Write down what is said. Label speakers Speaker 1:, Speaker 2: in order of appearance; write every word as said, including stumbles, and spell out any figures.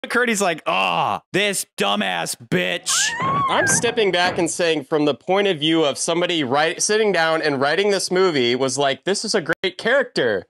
Speaker 1: McCurdy's like, oh, this dumbass bitch.
Speaker 2: I'm stepping back and saying, from the point of view of somebody write, sitting down and writing this movie, was like, this is a great character.